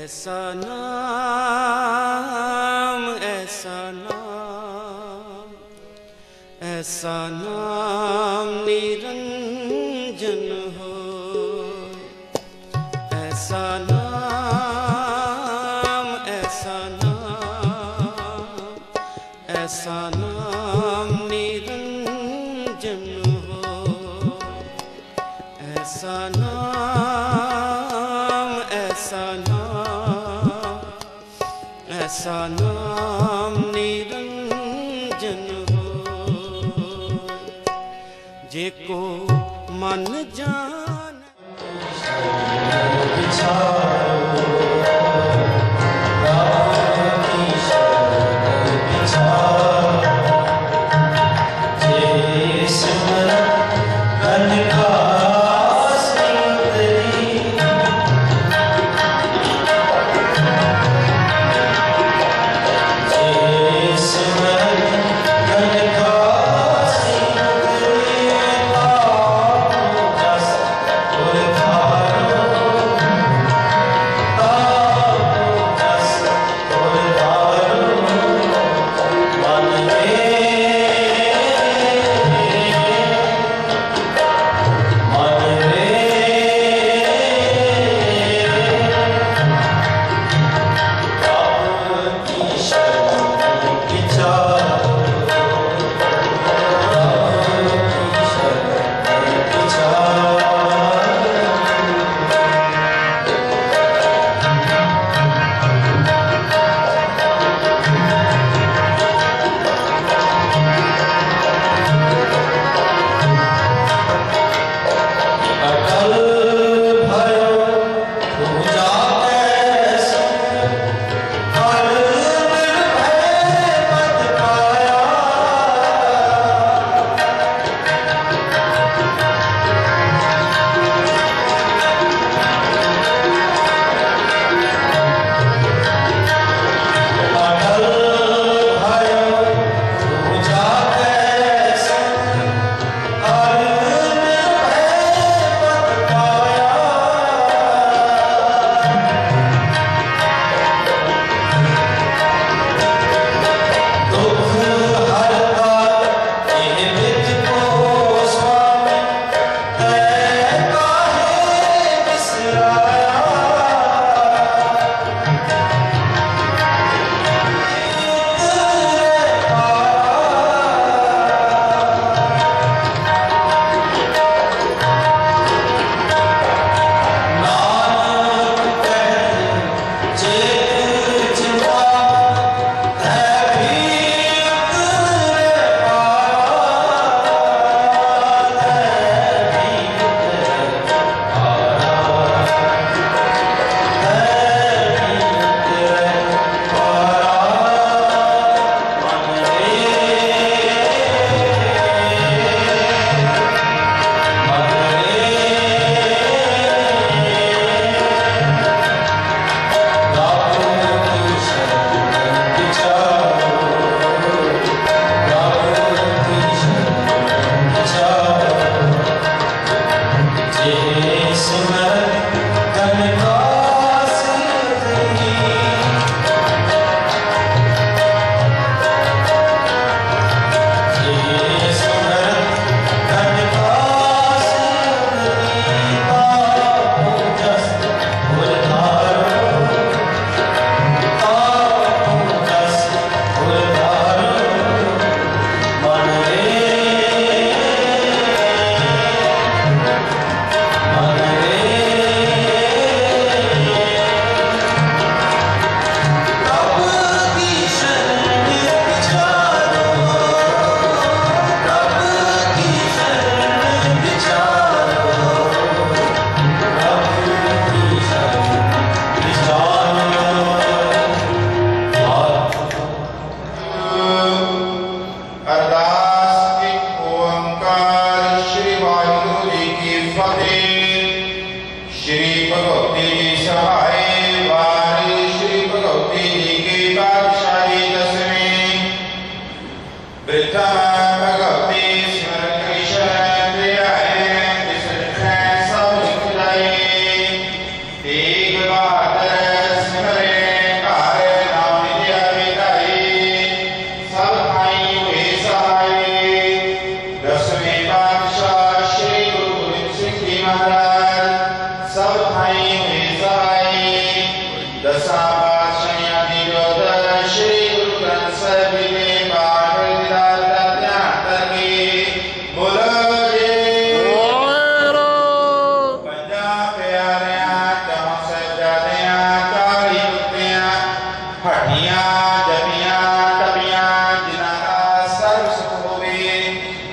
ऐसा नाम, ऐसा नाम, ऐसा नाम निरंजन हो। ऐसा नाम, ऐसा नाम, ऐसा नाम निरंजन हो। ऐसा नाम, ऐसा नाम, ऐसा नाम निरंजन हो। जेको मन जान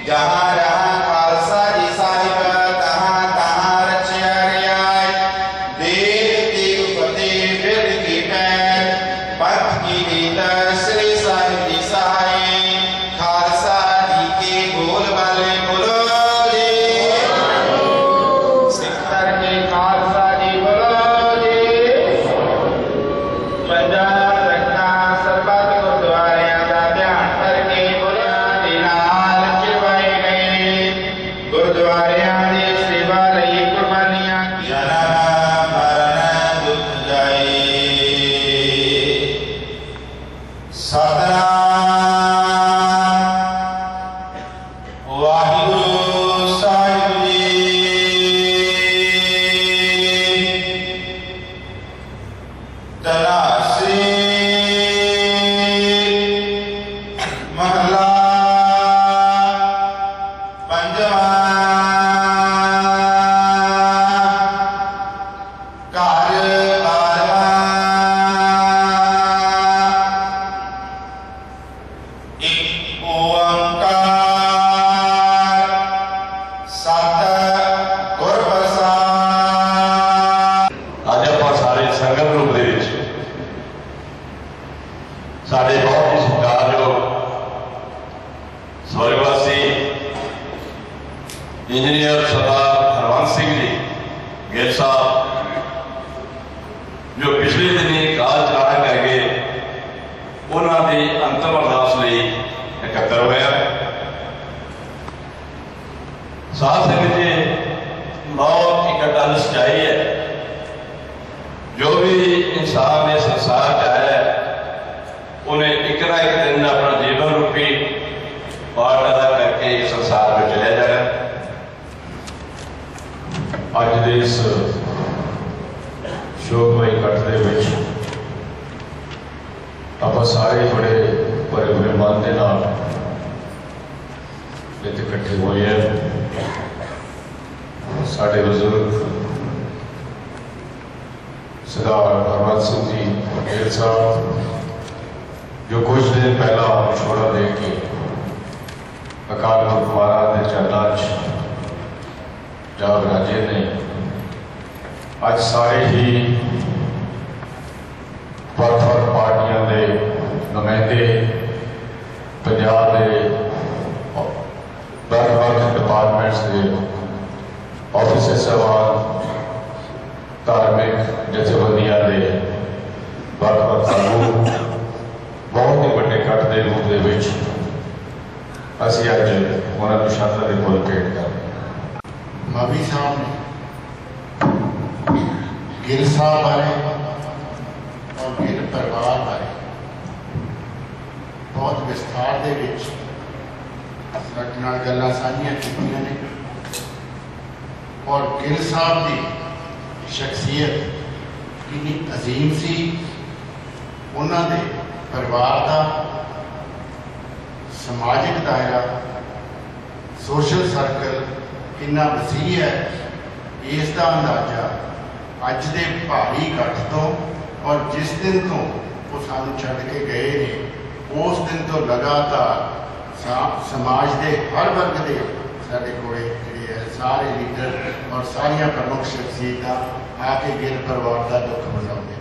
जहाँ जहाँ खालसा जी साहिब तहाँ तहाँ रचिया रियाय देव देव फतेह बिरद की पैर पंथ की रीतर श्री साहिब जी सहाय खालसा जी के बोल वाले बोलो जी सिख धर्म के खालसा जी बोलो जी पंजाब रखना सरबत गुरुद्वारियां का ध्यान करके बुनियादी नाल चिरवाए गए गुरुद्वारियां दी सेवा लई कुर्बानियां जन्म मरण दुख जाए सतनाम वाहिगुरु साहिब जी तनासी महला पंजवा घर बारवा एक ओंकार सत गुर प्रसाद। ਅੱਜ ਆਪਾਂ ਸਾਰੇ ਸੰਗਤ ਰੂਪ ਦੇ ਵਿੱਚ ਸਾਡੇ ਬਹੁਤ ਹੀ ਸਤਿਕਾਰਯੋਗ ਸਵਰਗਵਾਸੀ ਇੰਜੀਨੀਅਰ ਸਰਦਾਰ ਹਰਵੰਤ ਸਿੰਘ ਜੀ ਗਿੱਲ ਸਾਹਿਬ ਜੋ ਪਿਛਲੇ ਦਿਨੀ ਕਾਲ ਚਲਾਣਾ ਕਰ ਗਏ ਉਹਨਾਂ ਦੀ ਅੰਤਮ ਅਰਦਾਸ ਲਈ ਇਕੱਤਰ ਹੋਇਆ। ਸਾਧ ਸੰਗਤ ਜੀ ਮੌਤ ਇੱਕ ਅਟਲ ਸੱਚਾਈ ਹੈ। जो भी इंसान ने संसार च आया उन्हें एक ना एक दिन अपना जीवन रूपी पार्ट अदा करके इस संसार में चले जाना। अज के इस शोकमय इकट्ठ दे विच आपां सारे बड़े भरे भरे मन के नाल इत्थे इकट्ठे होए हैं। साडे बुजुर्ग सरदार हरवंत सिंह जी गिल साहब जो कुछ दिन पहला छोड़ा दे के अकाल पुरख महाराज के चरणों च जा विराजे ने अज सारे ही ਵੱਖ-ਵੱਖ पार्टियां के नुमाइंदे पंजाब के ਵੱਖ-ਵੱਖ डिपार्टमेंट्स के ऑफिसर साहबान धार्मिक जथेबंदियां के ਵੱਖ-ਵੱਖ आगू बहुत ही बड़े इकट्ठ के रूप के विच असीं अज उन्हां नूं शरधा दे फुल भेंट कर मवी साहब ने गिल साहब बारे और गिल परिवार बारे बहुत विस्तार दे विच साडे नाल गल्लां साझीआं कीतियां ने और गिल साहब की शख्सियत कितनी अजीम सी उन्होंने परिवार का समाजिक दायरा सोशल सर्कल कितना वसी है इसका अंदाजा अज के भारी इकट्ठ तो और जिस दिन तो वो सानू छड्ड के गए ने उस दिन तो लगातार समाज के हर वर्ग के साडे कोले सारे लीडर और सारिया प्रमुख शख्सियत आके गिल परिवार का दुख मनाते हैं।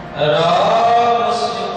राम सिंह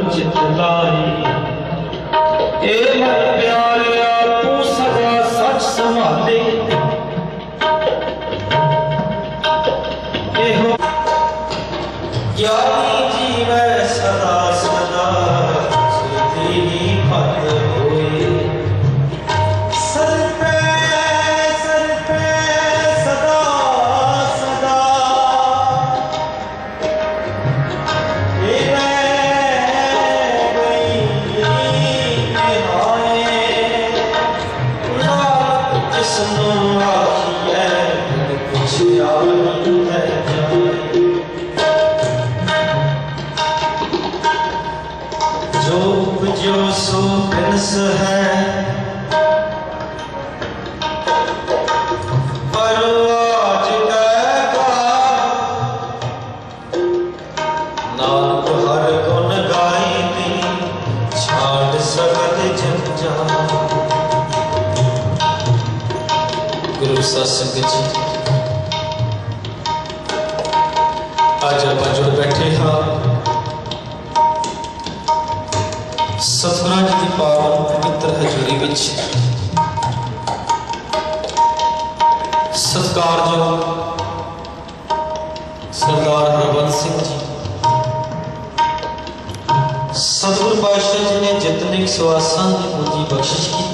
चित लाई। ए मन प्यारिया तू सदा सच संभाले, ज्ञानी जीवै सदा सदा सुधीरी फल होए। सर पे सदा सदा जिसनों आखिए कुछ याद है जाए। जो उपजो सो बिनस है, पर आज गएगा नानक हर गुण गाई दी, छाड़ सकत जंजाल। गुरु सत्संग जी आज आप जुड़ बैठे हाँ सतगुरां जी की पावन पवित्र हजूरी विच। सत्कारयोग सरदार हरबंस सिंह जी सतगुरु पातशाह जी ने जितने सुआसां की पूंजी बख्शिश की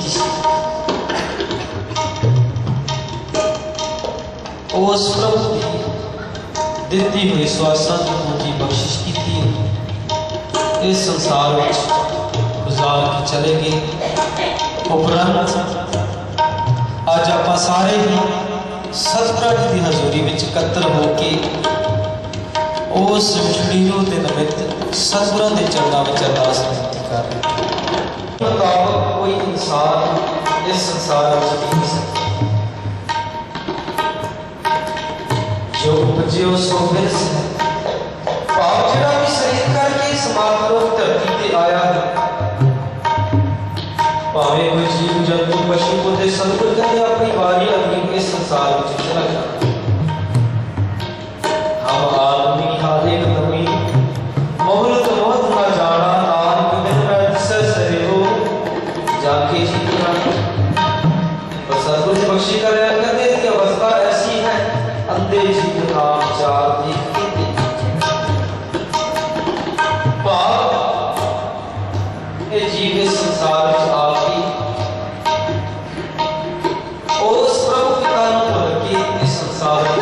उस प्रभु की दिती हुई सुआसां की पूंजी बख्शिश की इस संसार में गुजार के चले गए। उपरंत अज आप सारे ही सतगुरां जी की हजूरी में इकट्ठे होके उस विछड़ी रूह के निमित्त सतगुरां के चरणों में अरदास बेनती कर रहे। मुताबिक कोई इंसान इस संसार में जी नहीं सकता। जो उपजियो सो बिरस है, भाव जिहड़ा भी शरीर करके इस मातरूप धरती ते आया है, भावे कोई जीव जंतु पशु पौधे सतगुर कहते अपनी बारी अगली इस संसार में चला जाता। हम आदमी हालिक नमी मोहलत मोहत न जाना, नानक बिन रहस्य सरे हो जाके जीतना। पर सतगुर बख्शी कर कहते की अवस्था ऐसी है, अंधे जीव नाम चार देखते भाव ये जीव इस संसार में आके उस प्रभु के कानों को रखे इस संसार में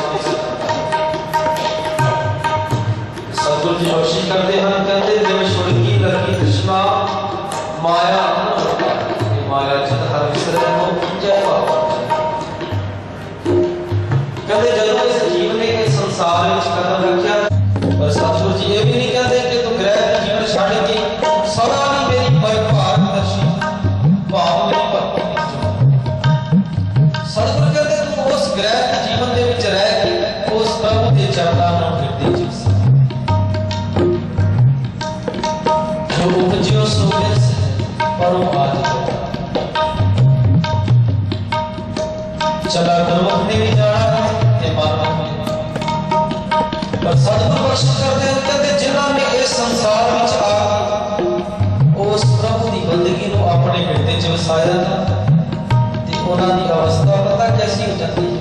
सतगुरु जी बख्शी करते हैं। कहते जब छोड़ की लगी तृष्णा माया माया चित हर विसरे हो जय बाबा। कहते जब इस जीव ने इस संसार में कदम रखा, पर सतगुरु जी ये भी नहीं कहते कि तू ग्रह जीवन छाड़ के सदा ही मेरी पारदर्शी भाव में भक्ति। सतगुरु कहते तू उस ग्रह जीवन के विच रह के उस प्रभु के चरणों में फिरती जी। जो उपजियो सो बिरस है, परो आज चला गुरमुख ने भी जाना है ये मानव में। पर सतगुरु बख्शिश करते हैं कहते जिन्हां ने इस संसार में आ उस प्रभु की बंदगी को अपने हिरदे च वसाया ना, ते उन्हां दी अवस्था पता कैसी हो जाती है।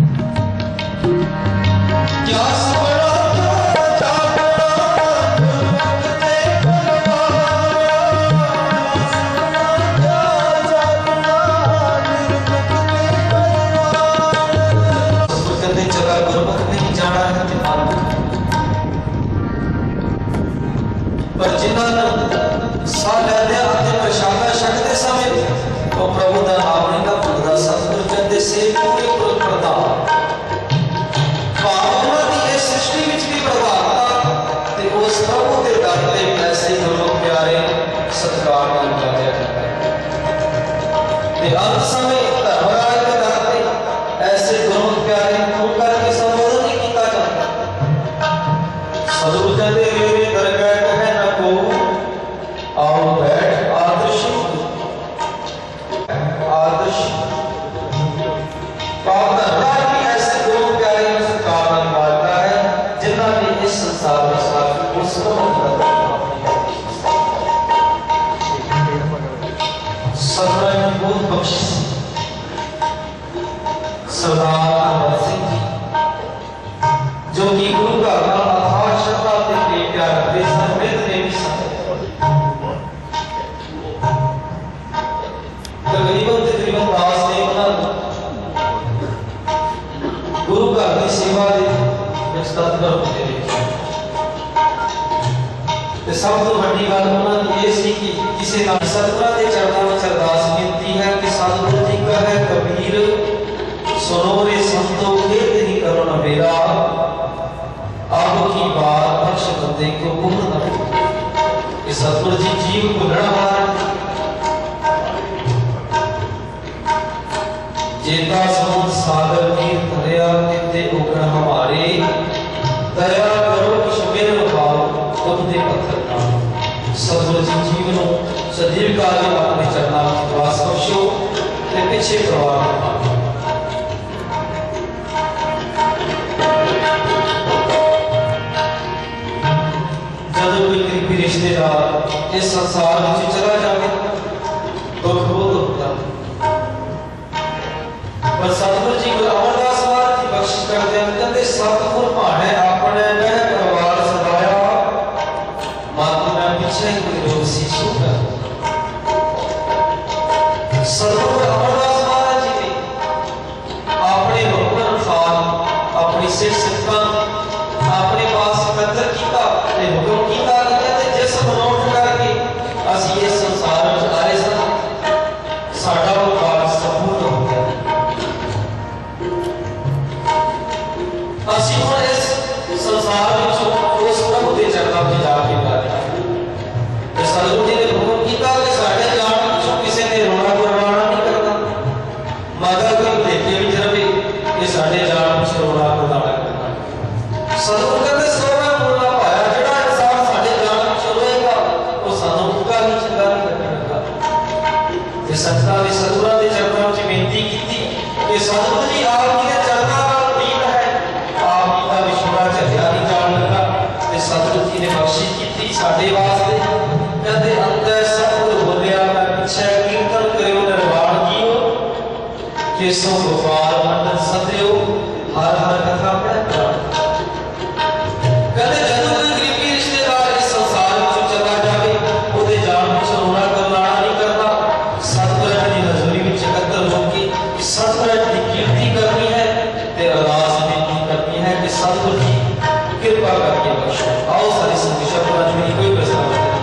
क्या सपना पर जिन्होंने साल आते प्रशादा छकते समय तो प्रभु का नाम नहीं का भुलदा। सतगुरु कहते से पूरे कुल प्रताप भावना की इस सृष्टि में भी प्रधानता ते उस प्रभु के दर ते ऐसे गुरमुख प्यारे सत्कार नाल जाया जाता है। ते अंत समय धर्मराज के दर ते ऐसे गुरमुख प्यारे को करके संबोधन नहीं किया जाता। सतगुरु कहते मेरे दरगाह कहे न को आओ बैठ आदर्श आदर्श धर्मराज भी ऐसे गुरु प्यारे में सत्कार मानता है जिन्होंने इस संसार में साथ उस सरदार अमर सिंह जी जो कि गुरु का अथाह श्रद्धा ते प्यार रखते सन मृत ने भी सन तकरीबन दास ने गुरु घर की सेवा के तत्पर होते देखे ते सब तो बड़ी गल उन्होंने ये सी कि किसी का सतगुरां दे चरणों में अरदास विनती है कि सतगुरु जी का है कबीर सुनो रे संतो खेद नहीं करो न मेरा अब की बात बख्श बंदे को गुम न कि सतगुरु जी जीव भुलण हार जेता समुद्र सागर नीर धरिया किते उगण हमारे दया करो कि मेरे भाव तुम दे पत्थर का सतगुरु जी जीवनों सजीव काल अपने चरणों में वास बख्शो ते पीछे प्रवाह रिश्तेदार इस संसार में चला जाए दुख बहुत होता पर सतगुरु जी को अमरदास महाराज की बख्शिश करते हैं कहते सतगुर भाने अपने वह परिवार सदाया मातु में पीछे कोई रोग शिशु का सतगुरु अमरदास महाराज जी ने अपने भगवान खान अपनी सिर सिद्धां अपने पास कदर किया ते हुक्म किया जिस मनोट करके असी इस संसार में आए सन साडा वो कार्य संपूर्ण हो गया असी हुण इस संसार में उस प्रभु के चरणों में जाके बैठे सतगुरु जी ने हुक्म किया कि साडे जान विचों किसी ने रोना करवाना नहीं करना मगर कोई देखे भी रहे कि साडे जान विच रोना करवाना करना सतगुरु कहते सोना बोलना पाया जेड़ा इंसान साडे जान विच रोएगा वो सानू उनका ही चंगा नहीं लगेगा ते संतां ने सतगुरां दे चरणों में बेनती की कि सतगुरु जी आप जी दे चरणों नाल प्रीत है आप जी दा विछोड़ा झलिया नहीं जान लगा ते सतगुरु जी ने बख्शिश की साडे वास्ते कहते अंतर सतगुरु बोलिया मैं पीछे कीर्तन करियो निर्वाण कीओ केसों गोपाल मंडल सदियो हर हर कथा पढ़ कहते जदों कोई गरीबी रिश्तेदार इस संसार में चला जाए ओदे जान विच रोना करवाना नहीं करना सतगुरु की हजूरी में एकत्र होकर सतगुरु की कीर्ति करनी है ते अरदास बेनती करनी है कि सतगुरु जी कृपा करके बख्शो आओ सारी संविषय पर मेरी कोई प्रस्ताव नहीं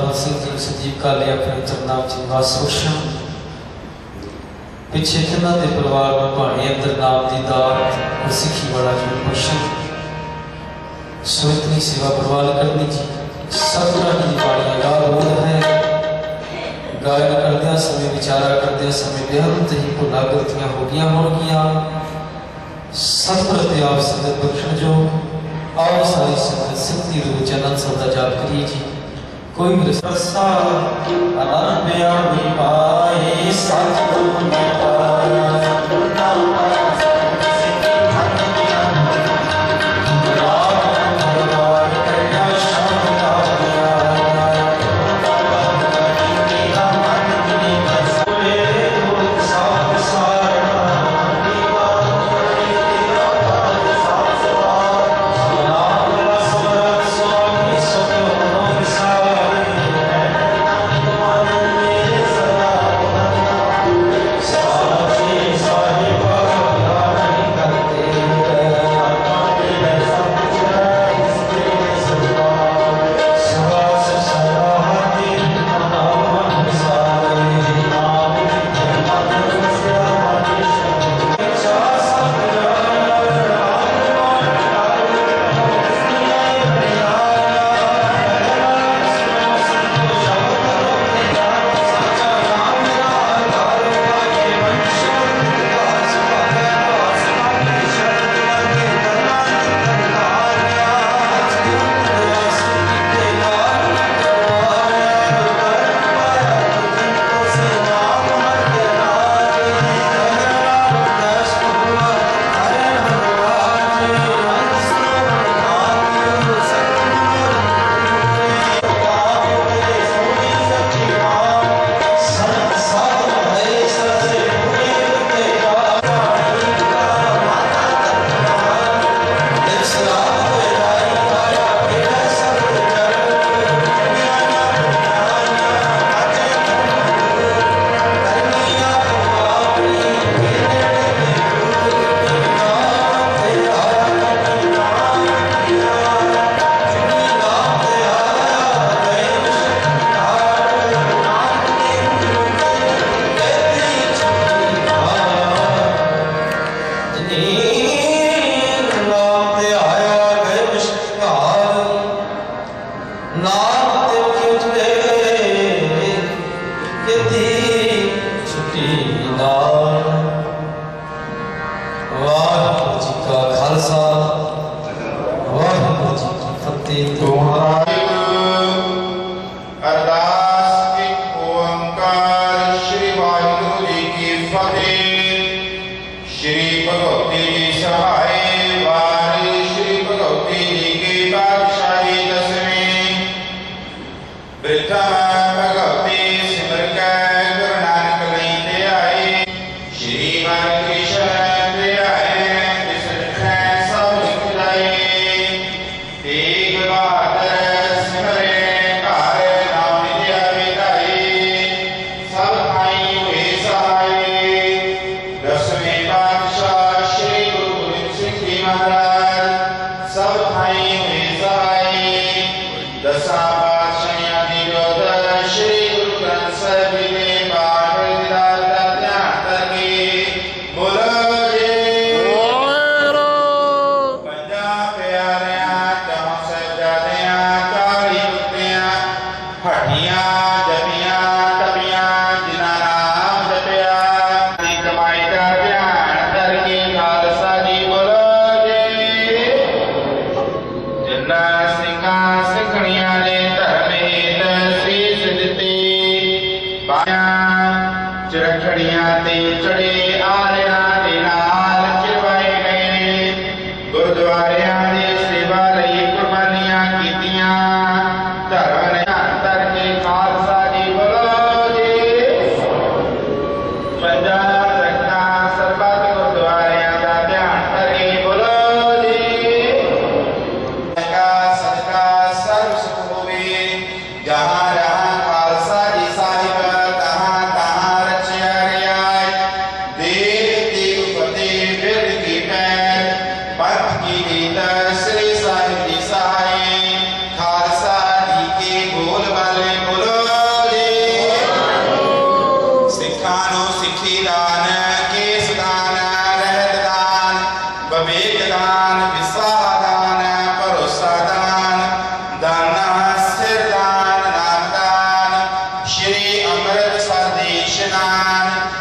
नवल सिंह जी संजीव काले अपने चरनां च निवास बख्शण। पिछे तिन्हां दे परिवार में भाणे अंदर नाम दी दात और सिक्खी वाला जीवन बख्शण। सो इतनी सेवा परवान करनी जी सतगुरां दी बाणियां याद हो है। गायन करदियां समय विचारा करदियां समय बेहद ही भुला गलतियां हो गई होणगियां। सतगुर ते आप संगत बख्शण जो आओ सारी संगत सिद्धि रूप चरण सदा जाप करिए जी। कोई भी रसा आनंद आवे पाए सतगुर ने पाया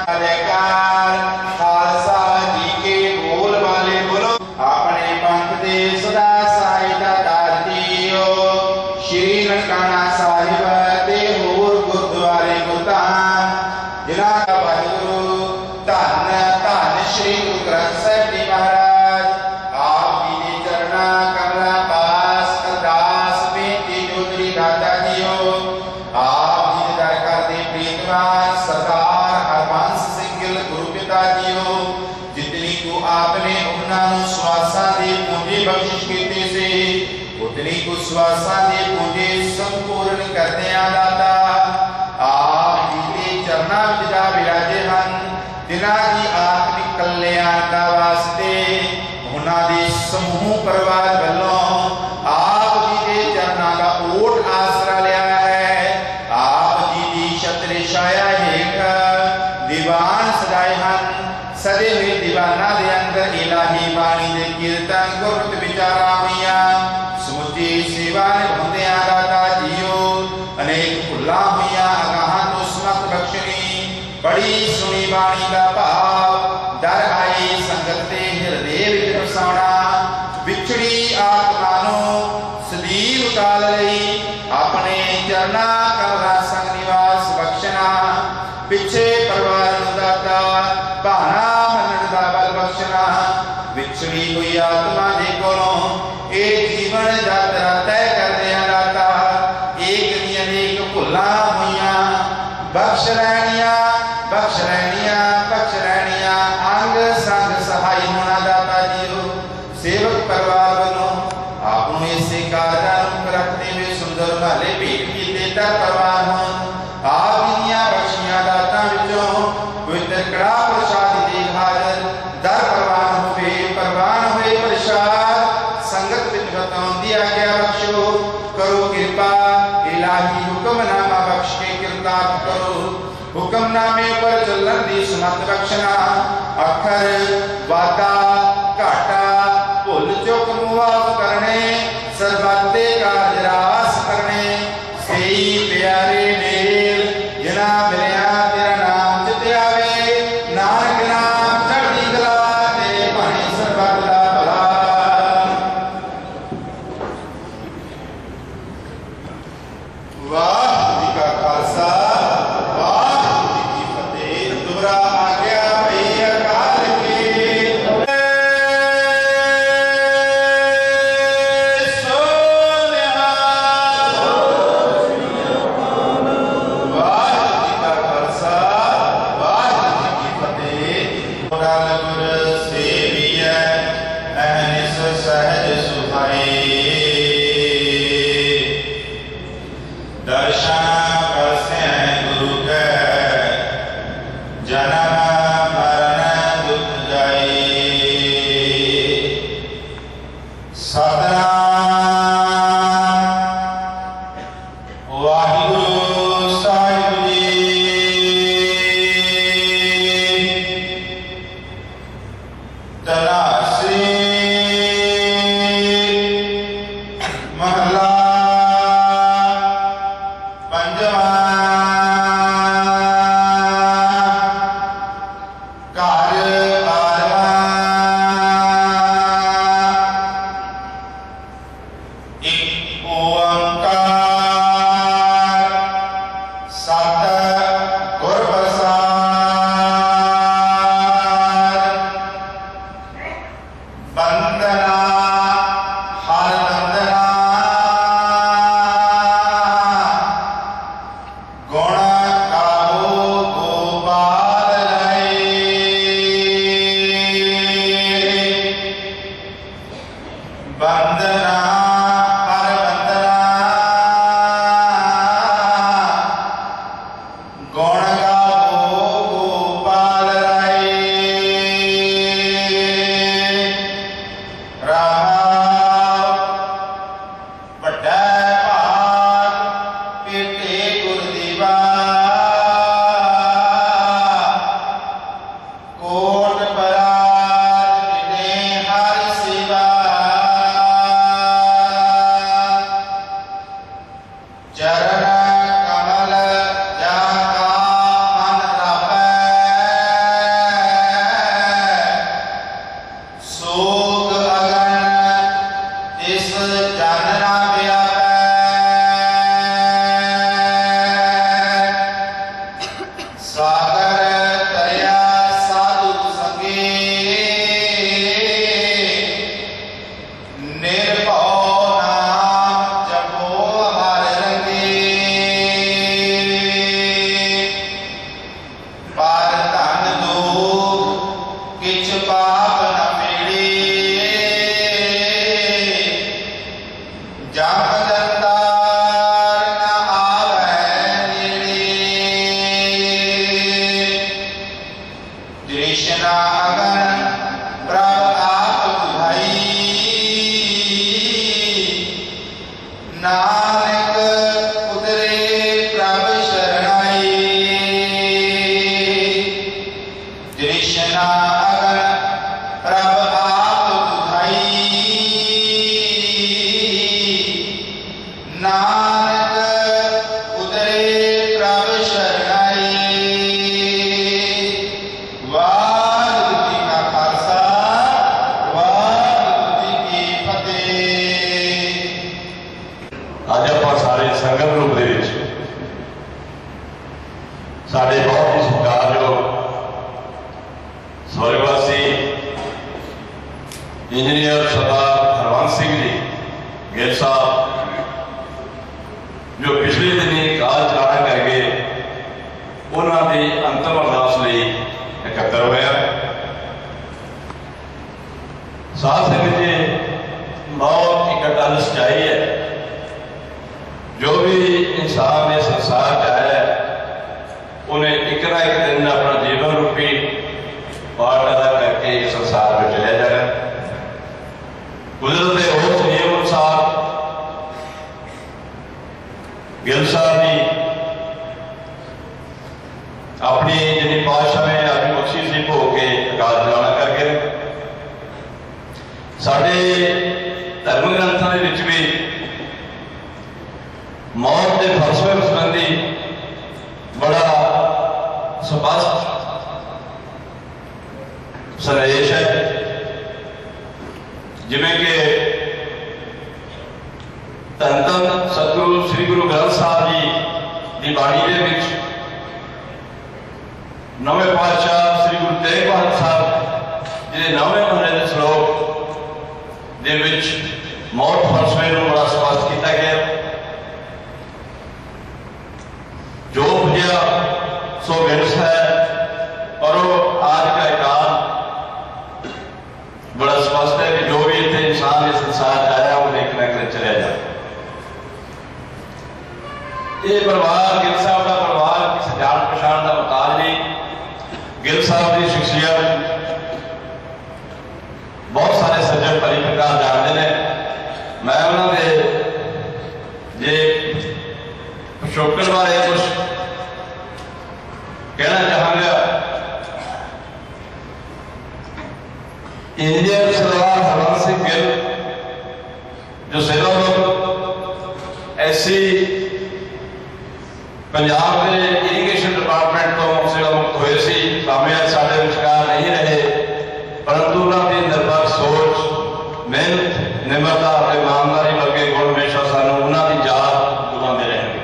खालसा जी के बोल वाले बोलो अपने पंथ दे सदा सहायता करदियो। श्री ननकाना साहिब ते होर गुरुद्वारे गुरधाम जिन्हां दा वाहिगुरू धन धन श्री गुरु ग्रंथ साहिब जी महाराज आप जी दे चरणां कमला पास अरदास बेनती जोतरी दाता जीओ। आप जी दे दर करदे प्रीतवान सरदार हरबंस सिंह गिल गुरु पिता जीओ। जितनी को आपने उन्होंने स्वासा दे पूंजी बख्शिश कीती सी उतनी को स्वासा दे पूंजी संपूर्ण करते दाता आप जी के चरणां विच जा विराजे हन जिन्हां दी आत्मिक कल्याण दा वास्ते उन्हां दे समूह परिवार वल्लों आप जी के चरणां दा ओट आसरा लिया है। आप जी दी छतरी छाया हेठ दीवान सजाए हन सजे हुए दीवाना दे अंदर इलाही बाणी दे कीर्तन गुरमत विचारा हुईयां समुची सेवा निभाउंदियां दाता जीओ। अनेक भुल्लां हुईयां अगाहां तो समत बख्शनी बड़ी सुनी बाणी दा भाव डर आई संगत दे हिरदे विच वसाउणा विछड़ी आत्मा नूं सलीब उतार लई अपने चरणां कमला संग निवास बख्शना पिछे परिवार नूं दाता भाना मनण दा बल बख्शना विछड़ी हुई आत्मा दे कोलों ए जीवन यात्रा तय करदियां दाता एक दी अनेक भुल्लां होईयां बख्श लैणियां बख्श लैणियां बख्श लैणियां अंग संग सहाय होना दाता जीओ। सेवक परिवार वल्लों आपनों इसे कारजां नूं रखते हुए सुंदर भाले भेट कीते दर परवान होण आप दीआं बख्शियां दातां विचों पवित्र कड़ा प्रसाद दे हाजर दर परवान होए प्रसाद संगत विच वताउण दी आग्या बख्शो। करो कृपा इलाही हुक्मनामा बख्श के किरदार करो हुक्मनामे पर चलन दी समत बख्शना अखर वादा घाटा भुल चुक मुआफ करने सरबते कारज रास करने सही प्यारे मेल जिन्हां मिलिया तेरा नाम चित आवे नानक नाम चढ़दी कला ते भाणी सरबत दा भला। वाह जी का खालसा वाह जी की फतेह। दुबरा आ गया भई अकाल के Bye. प्रभ शरणाई। वाहिगुरू जी का खालसा, वाहिगुरू जी की फतेह। ਅੱਜ ਆਪਾਂ ਸਾਰੇ ਸੰਗਤ ਰੂਪ ਦੇ ਵਿੱਚ ਸਾਡੇ ਬਹੁਤ ਹੀ ਸਤਿਕਾਰਯੋਗ स्वर्गवासी इंजीनियर सरदार हरवंश सिंह जी गिल साहब जो पिछले दिनी काल चलाना करके उन्होंने अंतिम अरदास लिए इकट्ठा होया। साथ संगत जी मौत एक अटल सच्चाई है। जो भी इंसान ने संसार च आया उन्हें एक ना एक दिन अपना जीवन रूपी पाठ अदा करके संसार में चलिया जाए। कुदरत के उस नियम अनुसार गिल साहब ने अपनी जिन्नी पातशाह में अपनी बख्शी सी भो के अकाल चलाना करके साढ़े धर्म ग्रंथों के विच भी मौत के फलसफे संबंधी बड़ा स्पष्ट संदेश है। जिमें कि धन धन सतगुरु श्री गुरु ग्रंथ साहब जी की बाणी के विच नवे पातशाह श्री गुरु तेग बहादुर साहब जिहड़े नवे महीने के श्लोक दे विच मौत फलसफे को बड़ा स्पष्ट किया गया। जो उपजया सो विरस है, और वो आज का काल बड़ा स्पष्ट है कि जो भी इतने इंसान इस संसार आया वो देखना कर चलिया जाए। ये परिवार गिल साहब का परिवार किसी जान पछाण का मुताज नहीं। गिल साहब की शख्सियत बहुत सारे सज्जन भली प्रकार जानते हैं। मैं उन्होंने जे पिछोकड़ बारे कुछ कहना चाहूँगा। इंजीनियर सरदार हरवंश सिंह गिल जो सेवा मुक्त ऐसी पंजाब के इरीगेशन डिपार्टमेंट तो सेवा मुक्त हुए सी, कामयाब साढ़े विचकार नहीं रहे, परंतु उन्होंने निर्भर सोच, मेहनत, निम्रता और ईमानदारी वर्गे गुण हमेशा सानू उन्होंने याद दिलाते रहेंगे।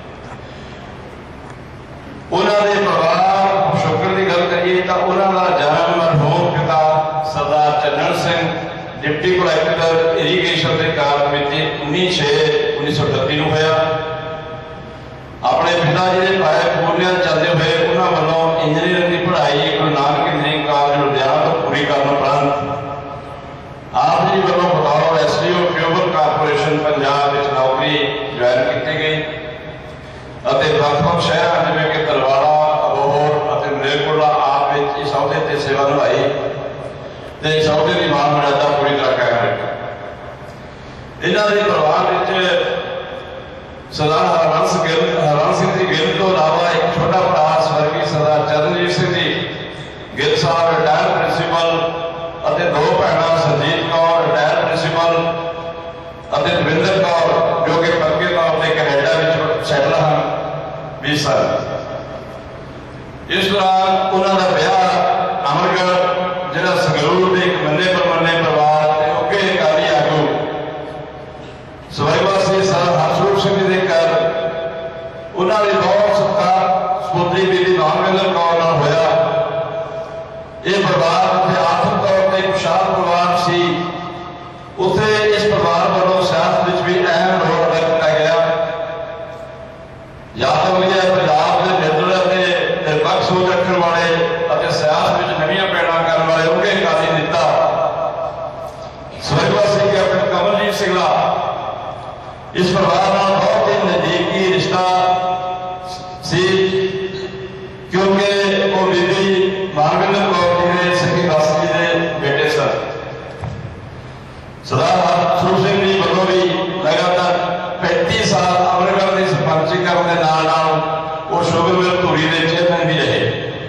उन्होंने परिवार शुक्र की गल करिए तो उन्होंने जन्म मरहूम पिता Sardar Channan Singh deputy collector irrigation के कार्यमिति 19/6/1938 को होया। अपने पिता जी के पाए पूर्णिया चलते हुए उन्होंने वालों इंजीनियरिंग की पढ़ाई गुरु नानक इंजीनियरिंग कॉलेज लुधियाना तो पूरी करने उपरंत आप जी वालों बतौर SDO फ्यूबल कारपोरेशन पंजाब में नौकरी ज्वाइन की गई। ਵੱਖ-ਵੱਖ शहर जिमें कि तलवाड़ा, अबोहर और मलेरकोटला आप इस अहुदे से सेवा निभाई तो इस अहुदे की मान मर्यादा पूरी तरह कायम रखी। इन्हों के परिवार सरदार हरवंश सिंह जी गिल तो अलावा एक छोटा भरा स्वर्गीय सरदार चरणजीत सिंह जी गिल साहब रिटायर्ड प्रिंसीपल और दो भैन सरजीत कौर रिटायर्ड प्रिंसीपल और दविंदर कौर जो कि पक्के तौर पर कैनेडा में सैटल हैं 20 साल। इस दौरान उन्होंने ब्याह अमरगढ़ जिला संगरूर के एक मन्ने परमन्ने परिवार के उगे अकाली आगू स्वर्गवासी सर हरसूर सिंह जी के घर उन्होंने बहुत सत्कार सपुत्री बीबी भानविंदर कौर नाल होया। ये परिवार आर्थिक तौर पर खुशहाल परिवार सी। उत्थे इस परिवार वालों सियासत में भी अहम रोल अदा किया गया। या तो मुझे पंजाब के निर्दल निरपक्ष सोच रखने वाले सियासत में नवीं पैड़ा करने वाले उनके अकाली नेता स्वर्गवासी कैप्टन कमलजीत सिंगला इस परिवार नाल बहुत ही नजदीकी रिश्ता सी, क्योंकि वो बीबी भानविंदर कौर जी ने सखी दास जी के बेटे सन। सरदार हरसूर सिंह जी वालों भी लगातार 35 साल अमरगढ़ की सरपंची करने के नाल वो शुगर मिल धूरी के चेयरमैन भी रहे।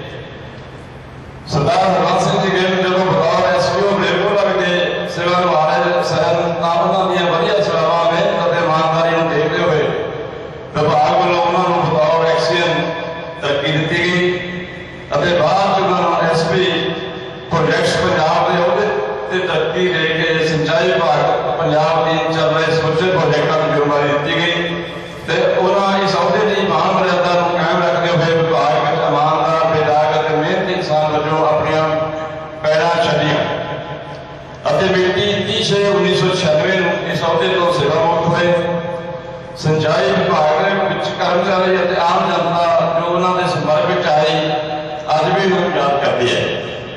सरदार हरवंश सिंह जी गिल जो बतौर SDO मलेरकोटला के सेवा निभा रहे सन, उन्होंने वधिया सेवावां मेहनत और ईमानदारी को देखते हुए विभाग वालों उन्होंने बतौर एक्सीएन तरक्की दी गई और बाद SP प्रोजेक्ट्स पंजाब के ਉਹਦੇ तरक्की दे के सिंचाई विभाग पंजाब की चल रहे सोचे प्रोजेक्टों की जिम्मेदारी दी गई तो उन्होंने इस अहदे की मान मर्यादा को कायम रखते हुए विभाग में ईमानदार बेदाग और मेहनती इंसान वजों अपन पैड़ा छड़िया मिति 30/6/1996 इस अहदे तो सेवा मुक्त हुए। सिंचाई विभाग के कर्मचारी और आम जनता जो उन्होंने संपर्क में आई अज भी उन्होंने याद करती है।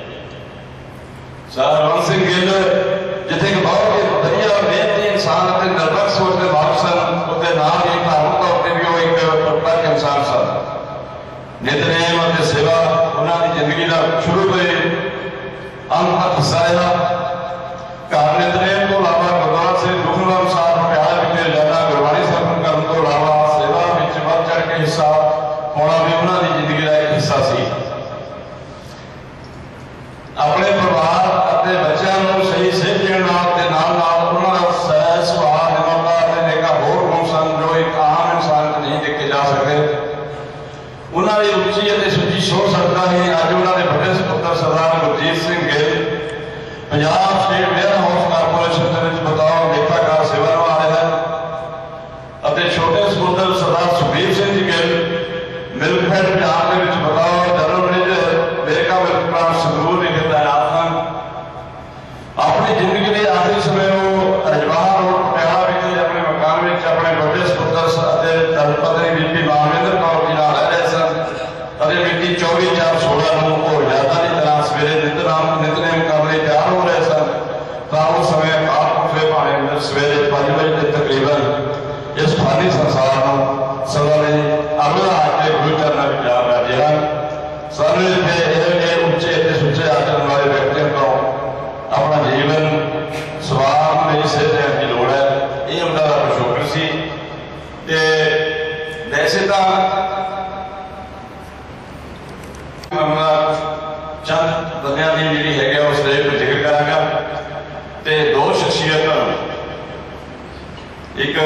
सर हरवंश सिंह गिल जिथे कि बहुत ही वधिया मेहनती इंसान और निर्भक सोच के मालक सन उसके नाम ही धार्मिक तौर पर भी वो एक प्रमुख इंसान सन। नितनेम और सेवा उन्होंने जिंदगी का शुरू हुए अंत तक हिस्सा रहा। घर नितनेम तो इलावा गुरुद्वारा से रुखन अनुसार पटियाला में रोजाना गुरबाणी सरवण करने तो इलावा सेवा में बढ़ चढ़ के हिस्सा होना भी उन्होंने जिंदगी का एक हिस्सा सी। अपने परिवार और बच्चों को सही सेध देने के नाल सह सुभाव निमरता नेका होर गुण सन जो एक आम इंसान च नहीं देखे जा सकते। उन्होंने उच्ची और सुची सोच सकता ही अज उन्होंने बड़े सपुत्र Sardar Gurjeet Singh Gill Punjab state warehouse corporation बतौर लेखाकार सेवा निभा रहे हैं। छोटे सपुत्र सरदार सुखबीर सिंह जी गिल मिल्कफेड पंजाब के बतौर general manager Verka milk plant Sangrur विखे तैनात हैं। अपनी जिंदगी के आखिरी समय वो रजवाहा रोड पटियाला विखे अपने मकान में अपने बड़े सपुत्र धर्मपत्नी बीबी महाविंदर कौर जी नाल रह रहे सन। मिति 24/4/16 को इजाजत की तरह सवेरे नितनेम करने तैयार हो रहे सन। तो उस समय कालपुरखे भाने अंदर सवेरे 5 बजे के तकरीबन इस फानी संसार को सदा ने अगला आके गुरु चरणों में जा बैठे हैं। सारे उच्चे सुचे आचरण वाले व्यक्तियों को अपना जीवन स्वार्थ में सेध देने की लड़ है। ये उनका पिछोकड़ सी। वैसे तो चंद बंदियां की जी है उस जिक्र करांगा। तो 2 शख्सियत एक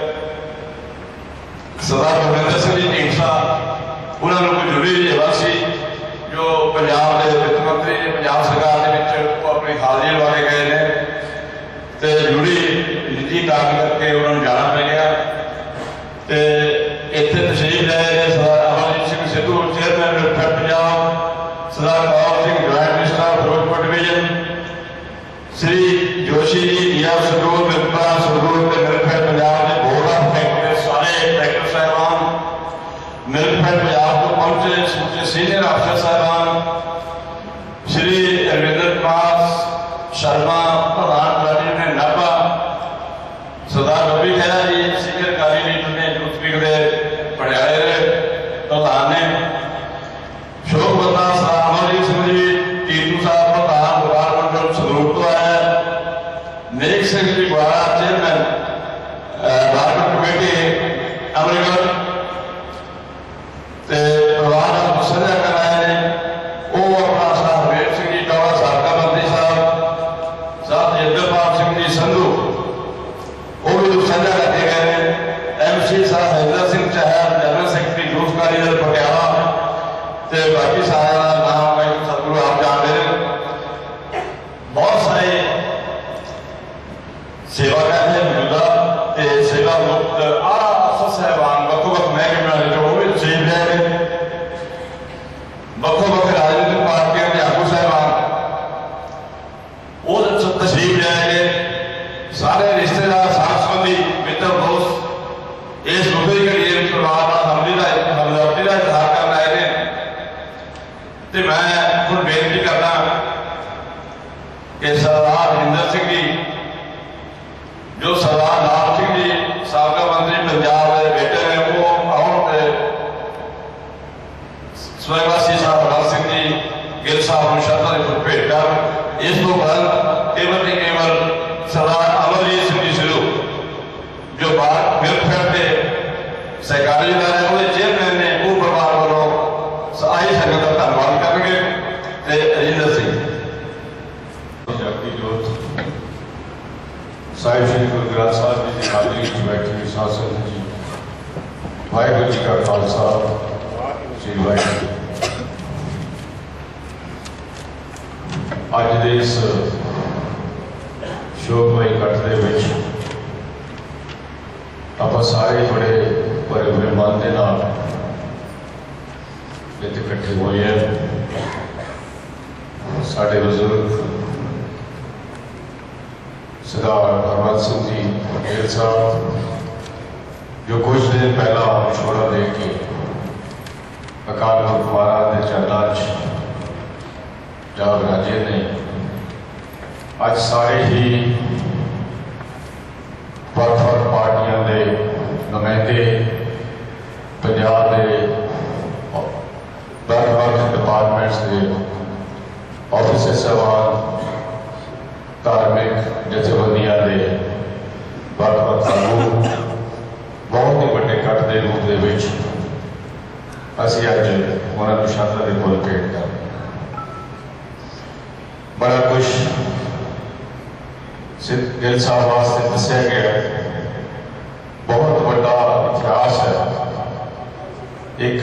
सरदार गुरविंदर सिंह जी ढींडसा उन्होंने कोई जरूरी वासी जो पंजाब के वित्त मंत्री पंजाब सरकार के अपनी हाजिरी लगा के गए हैं तो जरूरी निजी काम करके उन्होंने जाना पै गया। तो इतने तशरीफ ले रहे Sardar Amarjeet Singh Sidhu chairman Milkfed Punjab, Sardar Kaur Singh joint minister Ferozepur division, Shri Joshi ji दिया संगरूर मिल्कप्लांट संगरूर के मिल्कफेड पंजाब के बोर्ड ऑफ डायरेक्टर सारे डायरेक्टर साहबान, मिल्कफेड पंजाब को पहुंचे समूचे सीनियर अफसर साहबान, श्री रविंद्र कुमार शर्मा प्रधान पार्टी ने नाभा, सरदार रवि खैरा जी सीनियर कार्यालय ने यूथ लीग के पटियाले प्रधान ने, शोक बता सरदार अमरजीत सिंह जी टीटू साहब प्रधान व्यापार मंडल संगरूर तो आया, Nek Singh ji Guara chairman market committee Amargarh परिवार का सजा कराए ने वो अपना साहब हरवेर सिंह जी टोड़ा साबका मंत्री साहब साहब इंद्रपाल सिंह जी संधू वो भी सजा रखे गए हैं। MC साहब Harinder Singh Chahal general secretary youth कारीगर पटियाला ते बाकी सारे नाम मैं सतगुरु आप जान रहे। बहुत सारे सेवा करते मौजूदा सेवा मुक्त आला अफसर साहबान वक् वक् महकमे जो भी तशरीफ ले रहे वक् वक् राजनीतिक पार्टियों के आगू साहबान वो तशरीफ ले रहे सारे रिश्तेदार साथ संबंधी मित्र दोस्त इस मुद्दे के लिए परिवार हमदर्दी का इजहार करने आए थे। तो मैं खुद बेनती करना कि सरदार हरिंदर सिंह जी जो सरदार लाल सिंह जी साबका मंत्री पंजाब के बेटे ने वो आउट स्वर्गवासी साहब हरवंश सिंह जी गिल साहब को श्रद्धा भेंट कर इस तो बाद केवल सरदार अमरजीत सिंह जी सिद्धू जो बात मिल्कफेड के सहकारी इदारे वो चेयरमैन ने वो परिवार वालों आई संगत का धन्यवाद करेंगे। राजेंद्र सिंह साहिब श्री गुरु ग्रंथ साहब जी की हाजिरी में बैठे साध संगत जी वाहिगुरू जी का खालसा श्री वाहिगुरू। इस शोकमय इकट्ठ दे विच आपां सारे बड़े भरे भरे मन के नाल इत्थे इकट्ठे होए हैं। साडे बुजुर्ग सरदार हरवंत सिंह जी गिल साहब जो कुछ दिन पहला छोड़ा दे के अकाल पुरख महाराज के चरणों जा विराजे ने, अज सारे ही ਵੱਖ-ਵੱਖ पार्टियां के नुमाइंदे पंजाब के ਵੱਖ-ਵੱਖ डिपार्टमेंट्स के ऑफिसर साहबान, धार्मिक जथेबंदियां के ਵੱਖ-ਵੱਖ आगू बहुत ही बड़े इकट्ठ के रूप के असी अज उन्होंने शरधा के फुल भेंट कर बड़ा कुछ गिल साहब वास्ते दसिया गया। बहुत बड़ा इतिहास है, एक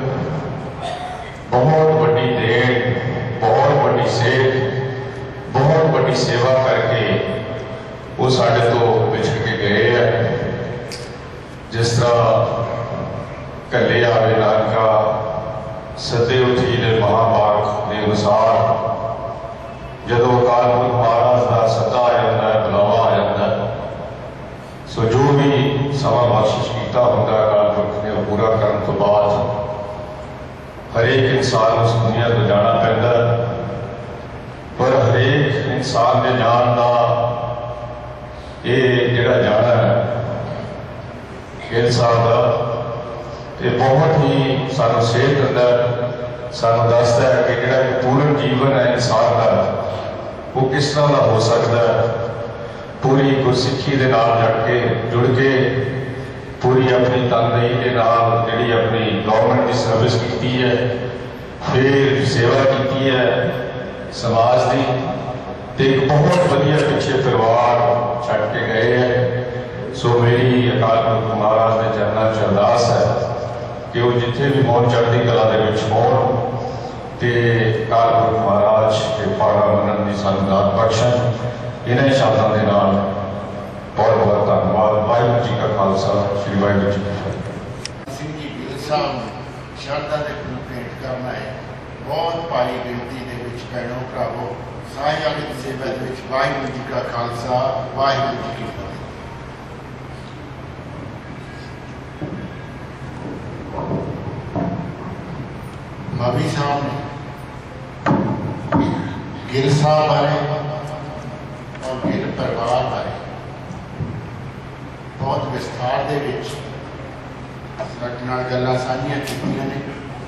बहुत बड़ी देन, बहुत बड़ी सेठ, बहुत बड़ी सेवा करके वो साढ़े तो विछड़ के गए हैं। जिस तरह कले आवे नानका सदे उठी ने महाभारत के अनुसार जदों अकाल पुरख महाराज का सदा आ जाता है, बुलावा आ जाता है, सो जो भी समा बख्शिश किया होंगे अकाल पुरख ने पूरा करने तो बाद हरेक इंसान उस दुनिया को जाना पैंदा, पर हरेक इंसान के जान का ये जिहड़ा जाना है गिल साहब का ये बहुत ही सानू सेध दिंदा, सानू दसदा है कि जिहड़ा पूर्ण जीवन है इंसान का वो किस तरह का हो सकता है। पूरी गुरसिੱਖੀ के नाल जुड़ के पूरी अपनी तनदेही के नाल जिहड़ी अपनी गवर्नमेंट की सर्विस की है, फिर सेवा की है समाज की, तो एक बहुत वधिया पिछे परिवार छड्ड के गए हैं। सो मेरी अकाल पुरख महाराज के चरणों च अरदास है कि वो जिथे भी होण चढ़ती कला दे विच होण ते अकाल पुरख महाराज के पाड़ा मनन की सानू दात बख्शण। इन्हां शब्दां दे नाल बहुत बहुत धन्यवाद। वाहिगुरू जी का खालसा, श्री वाहिगुरू जी की फतेह। सिंह जी गिल साहब शरधा के फुल भेंट करना है। बहुत भारी गिनती के भैनों भरावो साहियां की सेवा दे विच वाहिगुरू जी का खालसा, वाहिगुरू जी की फतेह। मवी साहब ने गिल साहब बारे और गिल परिवार बारे बहुत विस्तार दे विच साडे नाल गल्लां साझियां कीतियां ने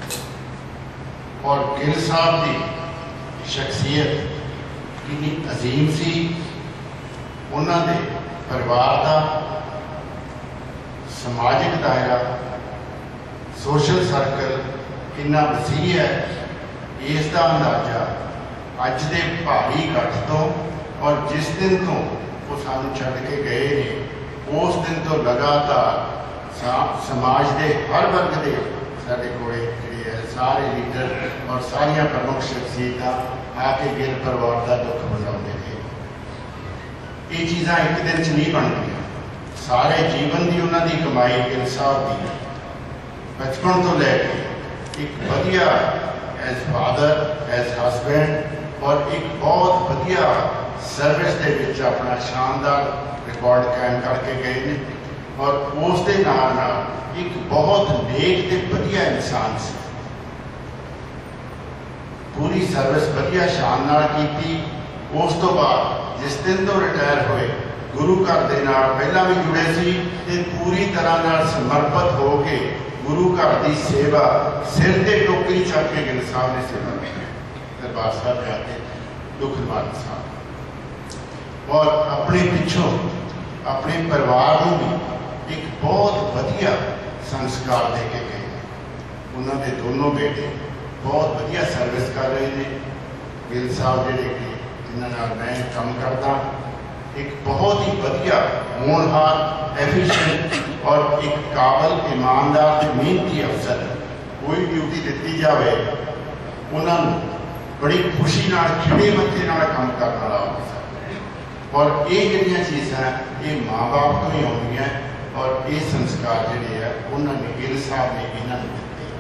और गिल साहब की शख्सियत कितनी अजीम सी, उन्हां दे परिवार का समाजिक दायरा सोशल सर्कल कितना वसी है, इसका अंदाजा अज के भारी इकट्ठ तो और जिस दिन तो वो सानू छड्ड के गए ने उस दिन तो लगातार समाज के हर वर्ग के साडे कोले जिहड़े है सारे लीडर और सारिया प्रमुख शख्सियतां आके गिल परिवार का दुख मनाते थे। ये चीज़ां एक दिन च नहीं बनदियां, सारे जीवन की उन्होंने कमाई गिल साहब की बचपन तो लैके एक वधिया एज फादर एज हसबैंड और एक बहुत वधिया सर्विस के विच अपना शानदार रिकॉर्ड कायम करके गए हैं और उस दे नाल एक बहुत नेक ते वधिया इंसान से पूरी सर्विस वधिया शान नाल कीती। उस तो बाद जिस दिन तो रिटायर हुए गुरु घर दे नाल पहला भी जुड़े सी ते पूरी तरह नाल समर्पित हो के गुरु घर की सेवा सिर ते टोकरी चढ़ के गिल साहब ने सेवा की। दरबार साहब जाके दुख निवारण साहब और अपने पिछों अपने परिवार को भी एक बहुत वधिया संस्कार दे के गए। उन्होंने दोनों बेटे बहुत वधिया सर्विस कर रहे हैं। गिल साहब जिहड़े कि जिन्हां मैं काम करता, एक बहुत ही वधिया होनहार एफिशिएंट और एक काबल ईमानदार ते मेहनती अफसर। कोई ड्यूटी दी जाए उन्होंने बड़ी खुशी नाल खिड़े मत्थे नाल काम करने वाला ऑफिसर। और ये जिहड़ियां चीज़ां ये माँ बाप तो ही आउंदियां और ये संस्कार जिहड़े है उन्होंने गिल साहब ने इन्हां नूं दित्ते।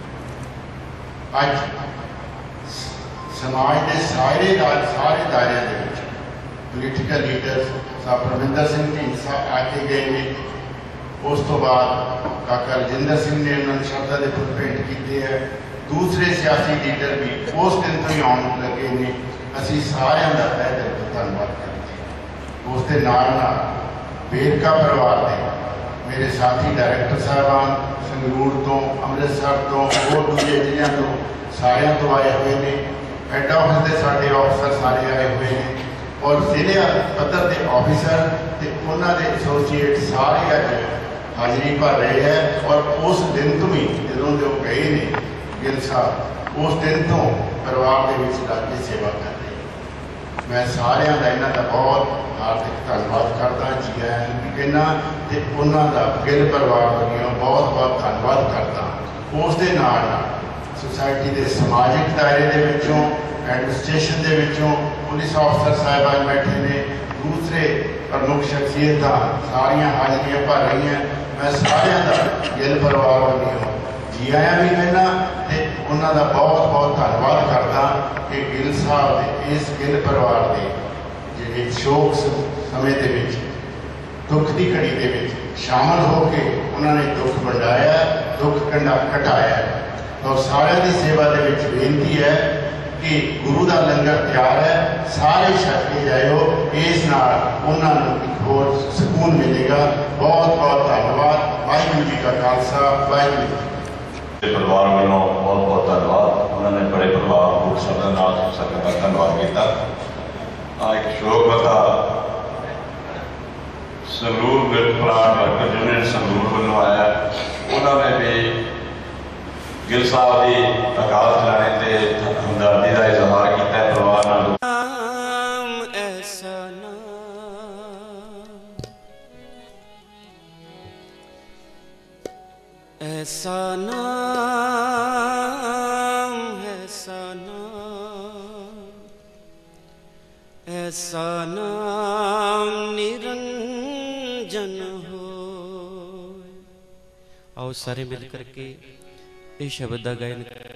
अज समाज के सारे दायरिਆਂ ਦੇ ਵਿੱਚ पोलिटिकल लीडर्स साहब परमिंदर सिंह ढींडसा आके गए ने, उस तो बाद काका रजिंदर सिंह ने उन्होंने शब्दां दे फुल भेंट किए है। दूसरे सियासी लीडर भी उस दिन तो ही आने लगे ने। असीं सारिਆਂ ਦਾ तहे दिल ਤੋਂ धन्यवाद करते हैं। उस दे नाल वेरका परिवार के मेरे साथी डायरैक्टर साहबान संगरूर तो अमृतसर तो और दूजे जिलों तो सारिਆਂ तो आए हुए ने। हैड ऑफिस के साढ़े ऑफिसर सारे आए हुए हैं और जिले पद्धर के ऑफिसर ते उन्होंने एसोसीएट सारे अज हाजिरी भर रहे हैं। और उस दिन तो ही जो जो गए ने गिल साहब उस दिन तो परिवार के लग के सेवा कर रहे हैं। मैं सारिਆਂ ਦਾ इन्हां दा बहुत हार्दिक धन्यवाद करता, जी आया भी कहना ते उन्हां दा गिल परिवार वल्लों बहुत बहुत धन्यवाद करता। उस दे नाल सोसाइटी के समाजिक दायरे दे विचों एडमिनिस्ट्रेशन दे विचों पुलिस ऑफिसर साहिबान बैठे ने, दूसरे प्रमुख शख्सियत सारियां हाजिरियां भर रही हैं। मैं सारियां दा गिल परिवार वल्लों जी आया भी कहना ते उन्हां दा बहुत बहुत धन्यवाद करता कि गिल साहब दे इस गिल परिवार के जिहड़े शोक समय दे विच दुख की घड़ी दे विच शामिल होके उन्होंने दुख वंडाया, दुख घटाया। तो सारिਆਂ की सेवा दे विच बेनती है कि गुरु का लंगर तैयार है, सारे छक के जाओ। इस नाल उन्होंने एक होर सुकून मिलेगा। बहुत बहुत धन्यवाद। वाहिगुरू जी का खालसा, वाहिगुरू जी। परिवार वालों बहुत बहुत धन्यवाद। उन्होंने बड़े प्रभाव शब्द संगत का धन्यवाद किया। एक शोक बता Sangrur milk plant worker union Sangrur वालों आया, उन्होंने भी गिल साहब की अकाल चलाने से हमदर्दी का इजहार किया। परिवार नाल ऐसा नाम निरंजन हो। आओ सारे मिल करके इस शब्द का गायन